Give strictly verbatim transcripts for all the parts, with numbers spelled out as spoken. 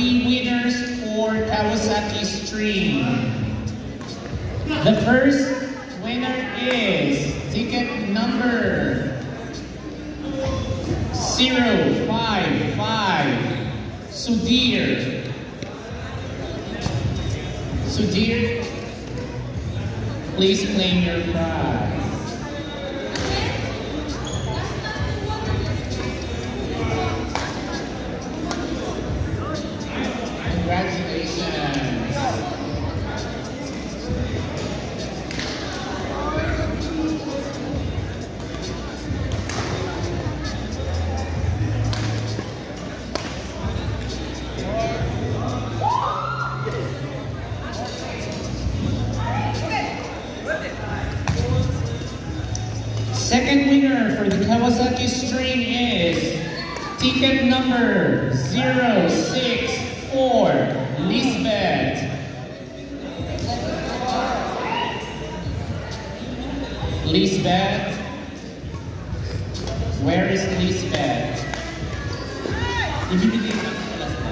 three winners for Kawasaki String. The first winner is ticket number zero five five, Sudhir. Sudhir, please claim your prize. Congratulations. Second winner for the Kawasaki String is ticket number zero six four, Lisbeth. Lisbeth? Where is Lisbeth? Ibibigay ko pala sa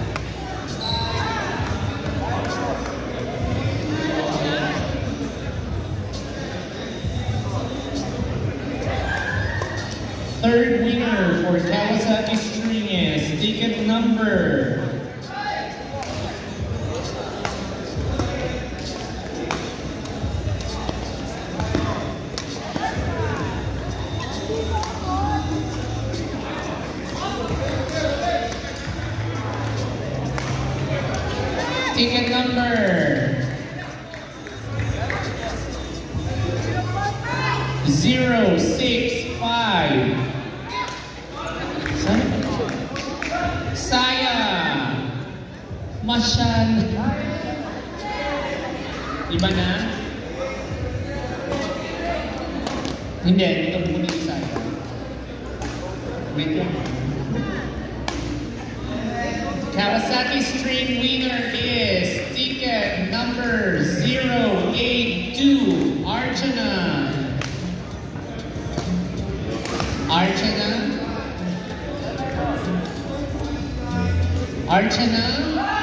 third winner for Kawasaki String is ticket number ticket number zero six five. Saya Masyan. Iba na? Hindi, dito muna yung Saya. Wait lang. Kawasaki String winner is ticket number zero eight two, Archana. Archana? Archana?